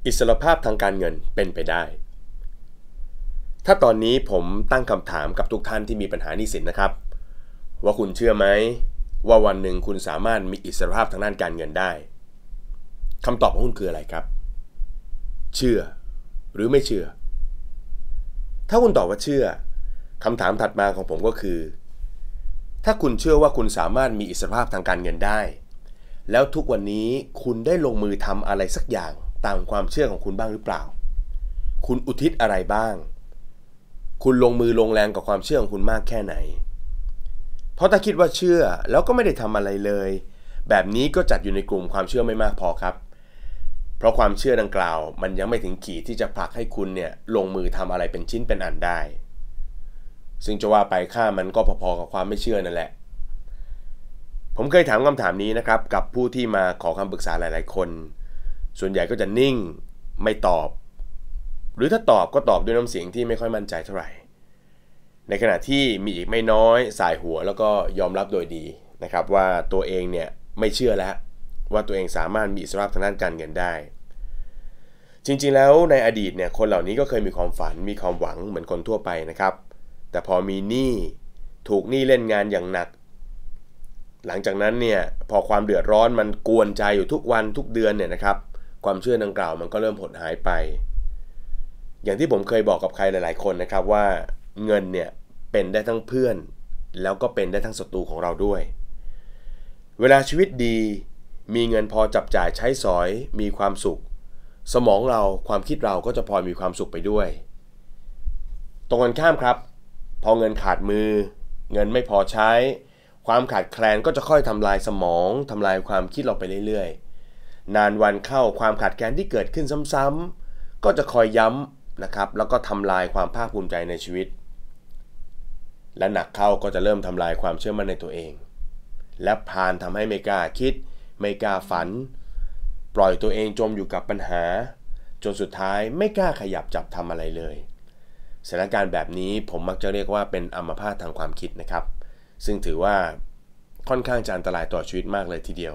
อิสรภาพทางการเงินเป็นไปได้ถ้าตอนนี้ผมตั้งคำถามกับทุกท่านที่มีปัญหาหนี้สินนะครับว่าคุณเชื่อไหมว่าวันหนึ่งคุณสามารถมีอิสรภาพทางด้านการเงินได้คำตอบของคุณคืออะไรครับเชื่อหรือไม่เชื่อถ้าคุณตอบว่าเชื่อคำถามถัดมาของผมก็คือถ้าคุณเชื่อว่าคุณสามารถมีอิสรภาพทางการเงินได้แล้วทุกวันนี้คุณได้ลงมือทำอะไรสักอย่างตามความเชื่อของคุณบ้างหรือเปล่าคุณอุทิศอะไรบ้างคุณลงมือลงแรงกับความเชื่อของคุณมากแค่ไหนเพราะถ้าคิดว่าเชื่อแล้วก็ไม่ได้ทำอะไรเลยแบบนี้ก็จัดอยู่ในกลุ่มความเชื่อไม่มากพอครับเพราะความเชื่อดังกล่าวมันยังไม่ถึงขีดที่จะผลักให้คุณเนี่ยลงมือทำอะไรเป็นชิ้นเป็นอันได้ซึ่งจะว่าไปค่ามันก็พอๆกับความไม่เชื่อนั่นแหละผมเคยถามคำถามนี้นะครับกับผู้ที่มาขอคำปรึกษาหลายๆคนส่วนใหญ่ก็จะนิ่งไม่ตอบหรือถ้าตอบก็ตอบด้วยน้ำเสียงที่ไม่ค่อยมั่นใจเท่าไหร่ในขณะที่มีอีกไม่น้อยสายหัวแล้วก็ยอมรับโดยดีนะครับว่าตัวเองเนี่ยไม่เชื่อแล้วว่าตัวเองสามารถมีอิสรภาพทางด้านการเงินได้จริงๆแล้วในอดีตเนี่ยคนเหล่านี้ก็เคยมีความฝันมีความหวังเหมือนคนทั่วไปนะครับแต่พอมีหนี้ถูกหนี้เล่นงานอย่างหนักหลังจากนั้นเนี่ยพอความเดือดร้อนมันกวนใจอยู่ทุกวันทุกเดือนเนี่ยนะครับความเชื่อดังกล่าวมันก็เริ่มหดหายไปอย่างที่ผมเคยบอกกับใครหลายๆคนนะครับว่าเงินเนี่ยเป็นได้ทั้งเพื่อนแล้วก็เป็นได้ทั้งศัตรูของเราด้วยเวลาชีวิตดีมีเงินพอจับจ่ายใช้สอยมีความสุขสมองเราความคิดเราก็จะพลอยมีความสุขไปด้วยตรงกันข้ามครับพอเงินขาดมือเงินไม่พอใช้ความขาดแคลนก็จะค่อยทำลายสมองทำลายความคิดเราไปเรื่อยๆนานวันเข้าความขาดแคลนที่เกิดขึ้นซ้ำๆก็จะคอยย้ำนะครับแล้วก็ทำลายความภาคภูมิใจในชีวิตและหนักเข้าก็จะเริ่มทำลายความเชื่อมั่นในตัวเองและพาลทำให้ไม่กล้าคิดไม่กล้าฝันปล่อยตัวเองจมอยู่กับปัญหาจนสุดท้ายไม่กล้าขยับจับทำอะไรเลยสถานการณ์แบบนี้ผมมักจะเรียกว่าเป็นอัมพาตทางความคิดนะครับซึ่งถือว่าค่อนข้างจะอันตรายต่อชีวิตมากเลยทีเดียว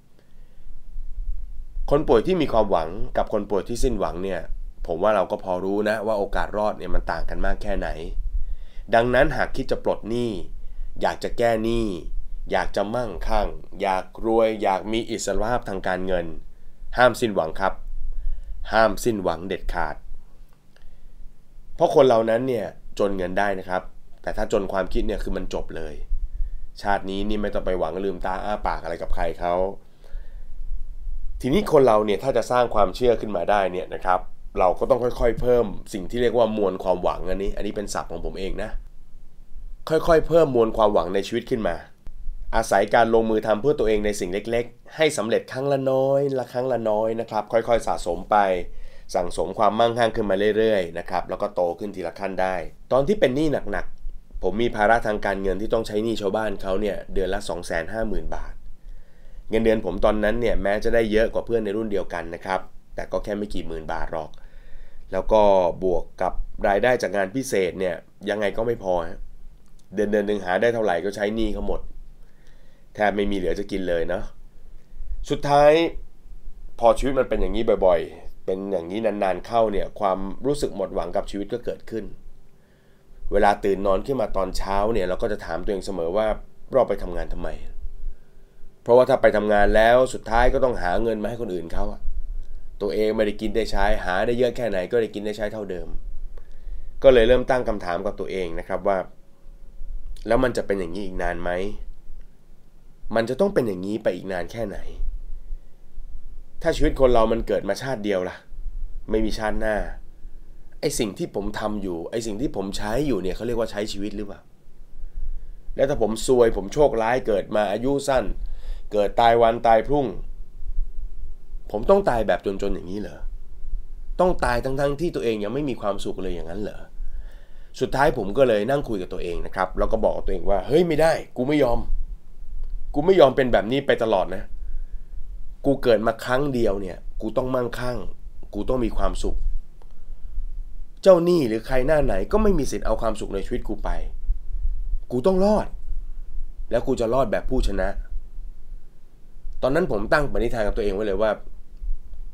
คนป่วยที่มีความหวังกับคนป่วยที่สิ้นหวังเนี่ยผมว่าเราก็พอรู้นะว่าโอกาสรอดเนี่ยมันต่างกันมากแค่ไหนดังนั้นหากคิดจะปลดหนี้อยากจะแก้หนี้อยากจะมั่งคั่งอยากรวยอยากมีอิสรภาพทางการเงินห้ามสิ้นหวังครับห้ามสิ้นหวังเด็ดขาดเพราะคนเรานั้นเนี่ยจนเงินได้นะครับแต่ถ้าจนความคิดเนี่ยคือมันจบเลยชาตินี้นี่ไม่ต้องไปหวังลืมตาอ้าปากอะไรกับใครเขาทีนี้คนเราเนี่ยถ้าจะสร้างความเชื่อขึ้นมาได้เนี่ยนะครับเราก็ต้องค่อยๆเพิ่มสิ่งที่เรียกว่ามวลความหวังอันนี้เป็นศัพท์ของผมเองนะค่อยๆเพิ่มมวลความหวังในชีวิตขึ้นมาอาศัยการลงมือทำเพื่อตัวเองในสิ่งเล็กๆให้สำเร็จครั้งละน้อยละครั้งละน้อยนะครับค่อยๆสะสมไปสั่งสมความมั่งคั่งขึ้นมาเรื่อยๆนะครับแล้วก็โตขึ้นทีละขั้นได้ตอนที่เป็นหนี้หนักๆผมมีภาระทางการเงินที่ต้องใช้หนี้ชาวบ้านเขาเนี่ยเดือนละ 250,000 บาทเงินเดือนผมตอนนั้นเนี่ยแม้จะได้เยอะกว่าเพื่อนในรุ่นเดียวกันนะครับแต่ก็แค่ไม่กี่หมื่นบาทหรอกแล้วก็บวกกับรายได้จากงานพิเศษเนี่ยยังไงก็ไม่พอเดือนหนึ่งหาได้เท่าไหร่ก็ใช้หนี้เขาหมดแทบไม่มีเหลือจะกินเลยเนาะสุดท้ายพอชีวิตมันเป็นอย่างนี้บ่อยๆเป็นอย่างนี้นานๆเข้าเนี่ยความรู้สึกหมดหวังกับชีวิตก็เกิดขึ้นเวลาตื่นนอนขึ้นมาตอนเช้าเนี่ยเราก็จะถามตัวเองเสมอว่าเราไปทำงานทำไมเพราะว่าถ้าไปทำงานแล้วสุดท้ายก็ต้องหาเงินมาให้คนอื่นเขาตัวเองไม่ได้กินได้ใช้หาได้เยอะแค่ไหนก็ได้กินได้ใช้เท่าเดิมก็เลยเริ่มตั้งคำถามกับตัวเองนะครับว่าแล้วมันจะเป็นอย่างนี้อีกนานไหมมันจะต้องเป็นอย่างนี้ไปอีกนานแค่ไหนถ้าชีวิตคนเรามันเกิดมาชาติเดียวล่ะไม่มีชาติหน้าไอ้สิ่งที่ผมทำอยู่ไอ้สิ่งที่ผมใช้อยู่เนี่ยเขาเรียกว่าใช้ชีวิตหรือเปล่าแล้วถ้าผมซวยผมโชคร้ายเกิดมาอายุสั้นเกิดตายวันตายพรุ่งผมต้องตายแบบจนๆอย่างนี้เหรอต้องตายทั้งที่ตัวเองยังไม่มีความสุขเลยอย่างนั้นเหรอสุดท้ายผมก็เลยนั่งคุยกับตัวเองนะครับแล้วก็บอกกับตัวเองว่าเฮ้ยไม่ได้กูไม่ยอมเป็นแบบนี้ไปตลอดนะกูเกิดมาครั้งเดียวเนี่ยกูต้องมั่งคั่งกูต้องมีความสุขเจ้าหนี้หรือใครหน้าไหนก็ไม่มีสิทธิ์เอาความสุขในชีวิตกูไปกูต้องรอดแล้วกูจะรอดแบบผู้ชนะตอนนั้นผมตั้งปณิธานกับตัวเองไว้เลยว่า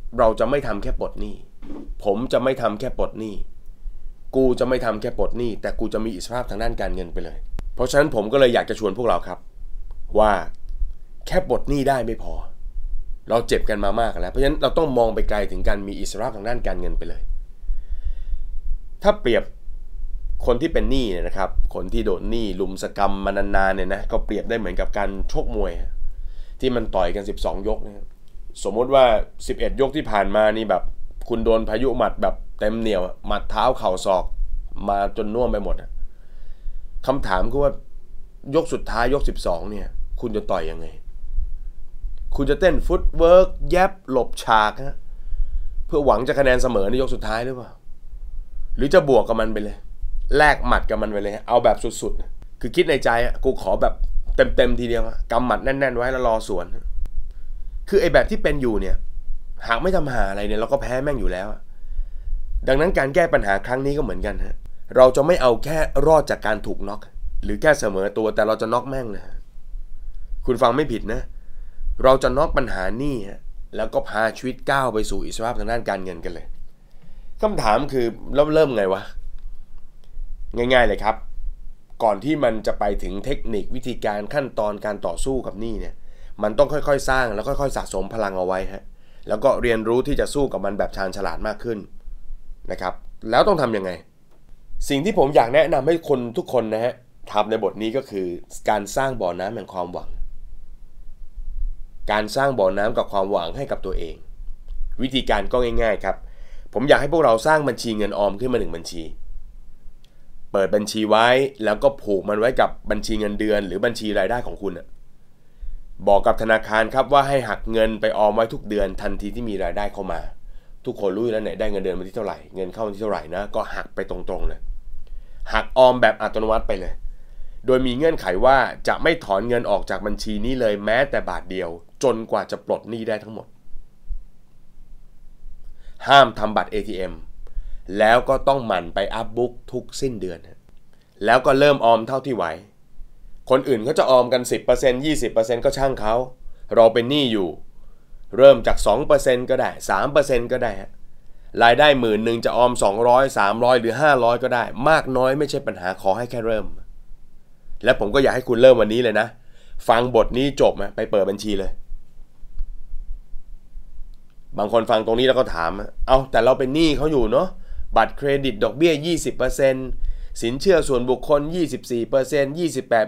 เราจะไม่ทำแค่ปลดหนี้ผมจะไม่ทำแค่ปลดหนี้กูจะไม่ทำแค่ปลดหนี้แต่กูจะมีอิสรภาพทางด้านการเงินไปเลยเพราะฉะนั้นผมก็เลยอยากจะชวนพวกเราครับว่าแค่ปลดหนี้ได้ไม่พอเราเจ็บกันมามากแล้วเพราะฉะนั้นเราต้องมองไปไกลถึงการมีอิสรภาพทางด้านการเงินไปเลยถ้าเปรียบคนที่เป็นหนี้เนี่ยนะครับคนที่โดนหนี้ลุมสกรรมมานานๆเนี่ยนะก็เปรียบได้เหมือนกับการชกมวยที่มันต่อยกัน12ยกนะสมมติว่า11ยกที่ผ่านมานี่แบบคุณโดนพายุหมัดแบบเต็มเหนียวหมัดเท้าเข่าศอกมาจนน่วมไปหมดคำถามคือว่ายกสุดท้ายยก12เนี่ยคุณจะต่อยยังไงคุณจะเต้นฟุตเวิร์กแยบหลบฉากฮะเพื่อหวังจะคะแนนเสมอในยกสุดท้ายหรือเปล่าหรือจะบวกกับมันไปเลยแลกหมัดกับมันไปเลยเอาแบบสุดๆคือคิดในใจกูขอแบบเต็มทีเดียวกำหมัดแน่นๆไว้แล้วรอสวนคือไอ้แบบที่เป็นอยู่เนี่ยหากไม่ทำหาอะไรเนี่ยเราก็แพ้แม่งอยู่แล้วดังนั้นการแก้ปัญหาครั้งนี้ก็เหมือนกันฮะเราจะไม่เอาแค่รอดจากการถูกน็อกหรือแค่เสมอตัวแต่เราจะน็อกแม่งนะคุณฟังไม่ผิดนะเราจะน็อกปัญหานี่ฮะแล้วก็พาชีวิตก้าวไปสู่อิสรภาพทางด้านการเงินกันเลยคำถามคือเริ่มไงวะง่ายๆเลยครับก่อนที่มันจะไปถึงเทคนิควิธีการขั้นตอนการต่อสู้กับหนี้เนี่ยมันต้องค่อยๆสร้างแล้วค่อยๆสะสมพลังเอาไว้ฮะแล้วก็เรียนรู้ที่จะสู้กับมันแบบชาญฉลาดมากขึ้นนะครับแล้วต้องทำยังไงสิ่งที่ผมอยากแนะนำให้คนทุกคนนะฮะทำในบทนี้ก็คือการสร้างบ่อน้ำแห่งความหวังการสร้างบ่อน้ำกับความหวังให้กับตัวเองวิธีการก็ง่ายๆครับผมอยากให้พวกเราสร้างบัญชีเงินออมขึ้นมา1บัญชีเปิดบัญชีไว้แล้วก็ผูกมันไว้กับบัญชีเงินเดือนหรือบัญชีรายได้ของคุณบอกกับธนาคารครับว่าให้หักเงินไปออมไว้ทุกเดือนทันทีที่มีรายได้เข้ามาทุกคนรู้แล้วไหนได้เงินเดือนมาที่เท่าไหร่เงินเข้ามาที่เท่าไหร่นะก็หักไปตรงๆเลยหักออมแบบอัตโนมัติไปเลยโดยมีเงื่อนไขว่าจะไม่ถอนเงินออกจากบัญชีนี้เลยแม้แต่บาทเดียวจนกว่าจะปลดหนี้ได้ทั้งหมดห้ามทำบัตร ATM แล้วก็ต้องหมั่นไปอัพบุ๊กทุกสิ้นเดือนแล้วก็เริ่มออมเท่าที่ไหวคนอื่นเขาจะออมกัน 10% 20% ก็ช่างเขาเราเป็นหนี้อยู่เริ่มจาก 2% ก็ได้ 3% ก็ได้รายได้10,000จะออม200 300หรือ500ก็ได้มากน้อยไม่ใช่ปัญหาขอให้แค่เริ่มและผมก็อยากให้คุณเริ่มวันนี้เลยนะฟังบทนี้จบไปเปิดบัญชีเลยบางคนฟังตรงนี้แล้วก็ถามเอาแต่เราเป็นหนี้เขาอยู่เนาะบัตรเครดิตดอกเบี้ย 20% สินเชื่อส่วนบุคคล 24%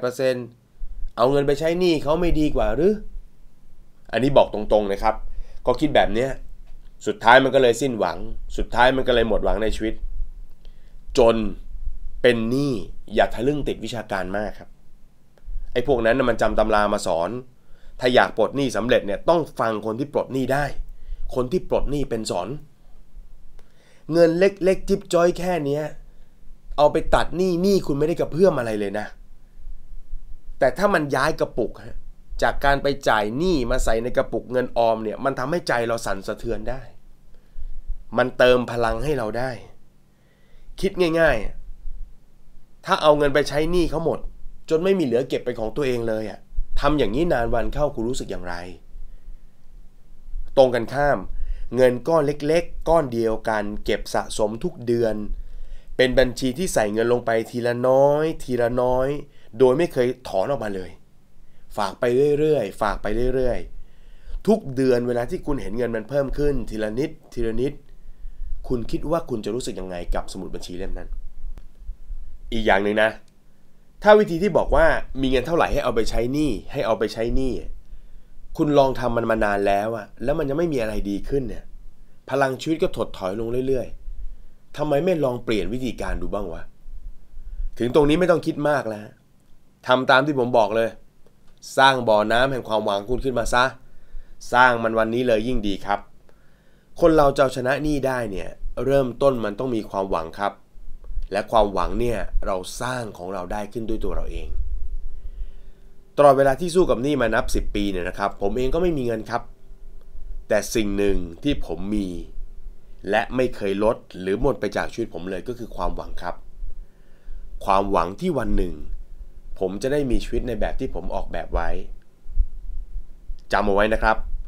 28% เอาเงินไปใช้หนี้เขาไม่ดีกว่าหรืออันนี้บอกตรงๆนะครับก็คิดแบบนี้สุดท้ายมันก็เลยสิ้นหวังสุดท้ายมันก็เลยหมดหวังในชีวิตจนเป็นหนี้อย่าทะลึ่งติดวิชาการมากครับไอ้พวกนั้นมันจำตำรามาสอนถ้าอยากปลดหนี้สำเร็จเนี่ยต้องฟังคนที่ปลดหนี้ได้คนที่ปลดหนี้เป็นสอนเงินเล็กๆจิ๊บจ้อยแค่นี้เอาไปตัดหนี้คุณไม่ได้กระเพื่อมอะไรเลยนะแต่ถ้ามันย้ายกระปุกจากการไปจ่ายหนี้มาใส่ในกระปุกเงินออมเนี่ยมันทำให้ใจเราสั่นสะเทือนได้มันเติมพลังให้เราได้คิดง่ายๆถ้าเอาเงินไปใช้หนี้เขาหมดจนไม่มีเหลือเก็บเป็นของตัวเองเลยทำอย่างนี้นานวันเข้าคุณรู้สึกอย่างไรตรงกันข้ามเงินก้อนเล็กๆก้อนเดียวกันเก็บสะสมทุกเดือนเป็นบัญชีที่ใส่เงินลงไปทีละน้อยทีละน้อยโดยไม่เคยถอนออกมาเลยฝากไปเรื่อยๆฝากไปเรื่อยๆทุกเดือนเวลาที่คุณเห็นเงินมันเพิ่มขึ้นทีละนิดทีละนิดคุณคิดว่าคุณจะรู้สึกยังไงกับสมุดบัญชีเล่มนั้นอีกอย่างหนึ่งนะถ้าวิธีที่บอกว่ามีเงินเท่าไหร่ให้เอาไปใช้หนี้คุณลองทำมันมานานแล้วแล้วมันยังไม่มีอะไรดีขึ้นเนี่ยพลังชีวิตก็ถดถอยลงเรื่อยๆทำไมไม่ลองเปลี่ยนวิธีการดูบ้างวะถึงตรงนี้ไม่ต้องคิดมากแล้วทำตามที่ผมบอกเลยสร้างบ่อน้ำแห่งความหวังคุณขึ้นมาซะสร้างมันวันนี้เลยยิ่งดีครับคนเราจะชนะหนี้ได้เนี่ยเริ่มต้นมันต้องมีความหวังครับและความหวังเนี่ยเราสร้างของเราได้ขึ้นด้วยตัวเราเองตลอดเวลาที่สู้กับหนี้มานับ10 ปีเนี่ยนะครับผมเองก็ไม่มีเงินครับแต่สิ่งหนึ่งที่ผมมีและไม่เคยลดหรือหมดไปจากชีวิตผมเลยก็คือความหวังครับความหวังที่วันหนึ่งผมจะได้มีชีวิตในแบบที่ผมออกแบบไว้จำเอาไว้นะครับ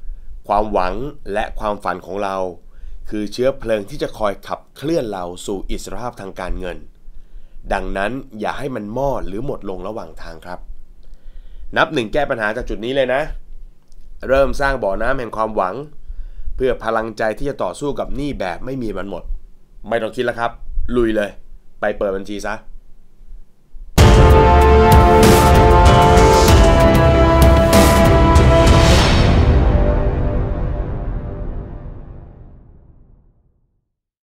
ความหวังและความฝันของเราคือเชื้อเพลิงที่จะคอยขับเคลื่อนเราสู่อิสรภาพทางการเงินดังนั้นอย่าให้มันมอดหรือหมดลงระหว่างทางครับนับหนึ่งแก้ปัญหาจากจุดนี้เลยนะเริ่มสร้างบ่อน้ำแห่งความหวังเพื่อพลังใจที่จะต่อสู้กับหนี้แบบไม่มีวันหมดไม่ต้องคิดแล้วครับลุยเลยไปเปิดบัญชีซะ